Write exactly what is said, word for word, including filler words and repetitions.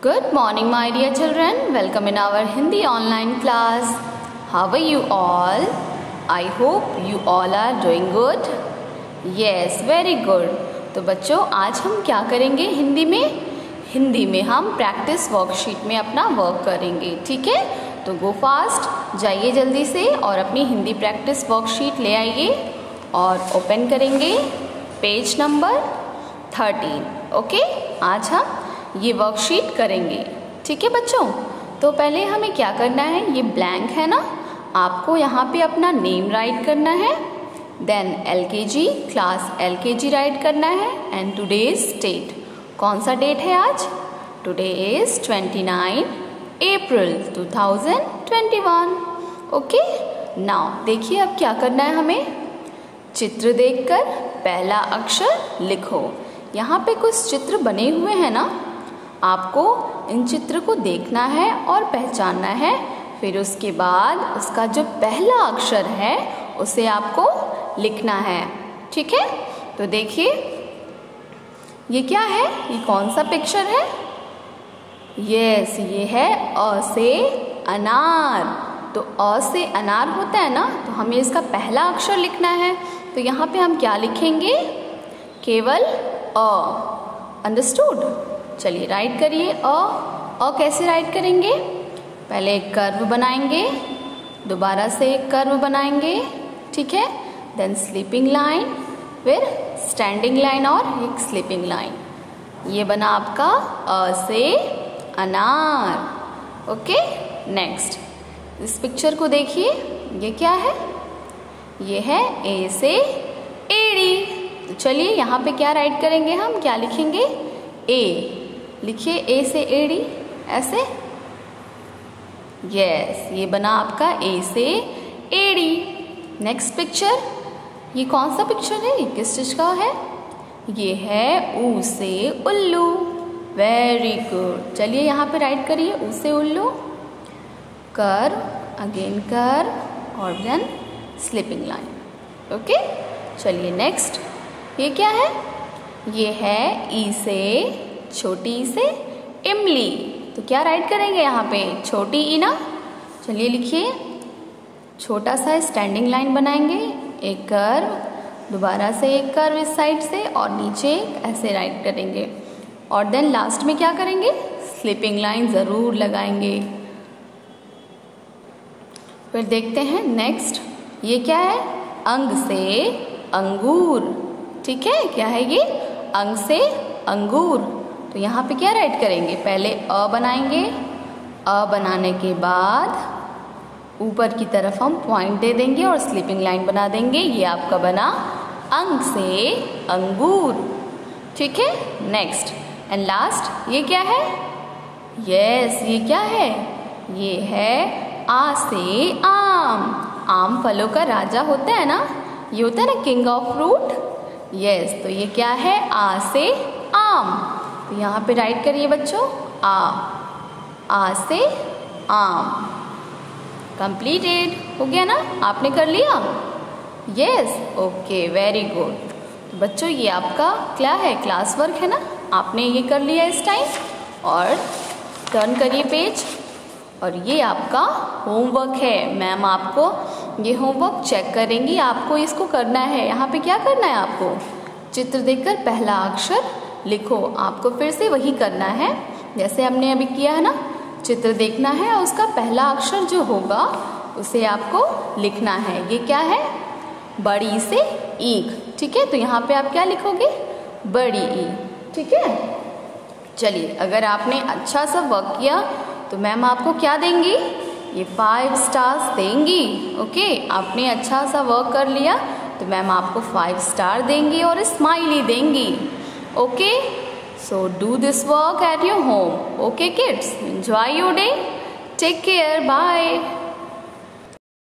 Good morning, my dear children. Welcome in our Hindi online class. How are you all? I hope you all are doing good. Yes, very good. तो बच्चों आज हम क्या करेंगे हिंदी में? हिंदी में हम प्रैक्टिस वर्कशीट में अपना वर्क करेंगे, ठीक है? तो गो फास्ट, जाइए जल्दी से और अपनी हिंदी प्रैक्टिस वर्कशीट ले आइए और ओपन करेंगे पेज नंबर थर्टीन. ओके, आज हम ये वर्कशीट करेंगे, ठीक है बच्चों? तो पहले हमें क्या करना है, ये ब्लैंक है ना, आपको यहाँ पे अपना नेम राइट करना है, then LKG class LKG write करना है एंड टुडेज डेट. कौन सा डेट है आज? Today is twenty nine April two thousand twenty one. Okay, now देखिए अब क्या करना है हमें. चित्र देखकर पहला अक्षर लिखो. यहाँ पे कुछ चित्र बने हुए हैं ना, आपको इन चित्र को देखना है और पहचानना है. फिर उसके बाद उसका जो पहला अक्षर है उसे आपको लिखना है, ठीक है? तो देखिए ये क्या है, ये कौन सा पिक्चर है? यस, ये है अ से अनार. तो अ से अनार होता है ना, तो हमें इसका पहला अक्षर लिखना है. तो यहाँ पे हम क्या लिखेंगे? केवल अ. अंडरस्टूड? चलिए राइट करिए अ. अ कैसे राइट करेंगे? पहले एक कर्व बनाएंगे, दोबारा से एक कर्व बनाएंगे, ठीक है? देन स्लीपिंग लाइन, फिर स्टैंडिंग लाइन और एक स्लीपिंग लाइन. ये बना आपका अ से अनार. ओके, नेक्स्ट इस पिक्चर को देखिए, ये क्या है? ये है ए से एड़ी. तो चलिए यहाँ पे क्या राइट करेंगे हम, क्या लिखेंगे? ए. लिखिए ए से एड़ी ऐसे. यस, ये बना आपका ए से एड़ी. नेक्स्ट पिक्चर, ये कौन सा पिक्चर है, किस चीज का है? ये है ऊ से उल्लू. Very good. चलिए यहाँ पे राइट करिए ऊ से उल्लू. कर, अगेन कर और देन स्लीपिंग लाइन. ओके, चलिए नेक्स्ट ये क्या है? ये है ई से छोटी ई से इमली. तो क्या राइट करेंगे यहाँ पे? छोटी ई ना. चलिए लिखिए, छोटा सा स्टैंडिंग लाइन बनाएंगे, एक कर्व, दोबारा से एक कर्व इस साइड से और नीचे ऐसे राइट करेंगे और देन लास्ट में क्या करेंगे? स्लीपिंग लाइन जरूर लगाएंगे. फिर देखते हैं नेक्स्ट, ये क्या है? अंग से अंगूर. ठीक है, क्या है ये? अंग से अंगूर. तो यहाँ पे क्या राइट करेंगे? पहले अ बनाएंगे, अ बनाने के बाद ऊपर की तरफ हम पॉइंट दे देंगे और स्लीपिंग लाइन बना देंगे. ये आपका बना अंग से अंगूर. ठीक है, नेक्स्ट एंड लास्ट ये क्या है? यस, ये क्या है? ये है आ से आम. आम फलों का राजा होता है ना, ये होता है ना किंग ऑफ फ्रूट. यस, तो ये क्या है? आ से आम. तो यहाँ पे राइट करिए बच्चों आ. आ से आम. कंप्लीटेड हो गया ना, आपने कर लिया? Yes, okay, very good. तो बच्चों ये आपका क्या है? क्लास वर्क है ना, आपने ये कर लिया इस टाइम. और टर्न करिए पेज और ये आपका होमवर्क है. मैम आपको ये होमवर्क चेक करेंगी, आपको इसको करना है. यहाँ पे क्या करना है आपको? चित्र देखकर पहला अक्षर लिखो. आपको फिर से वही करना है जैसे हमने अभी किया है ना. चित्र देखना है और उसका पहला अक्षर जो होगा उसे आपको लिखना है. ये क्या है? बड़ी से ईख. ठीक है, तो यहाँ पे आप क्या लिखोगे? बड़ी ई. ठीक है, चलिए अगर आपने अच्छा सा वर्क किया तो मैम आपको क्या देंगी? ये फाइव स्टार्स देंगी. ओके, आपने अच्छा सा वर्क कर लिया तो मैम आपको फाइव स्टार देंगी और स्माइली देंगी. Okay, so do this work at your home. Okay kids, enjoy your day. Take care. Bye.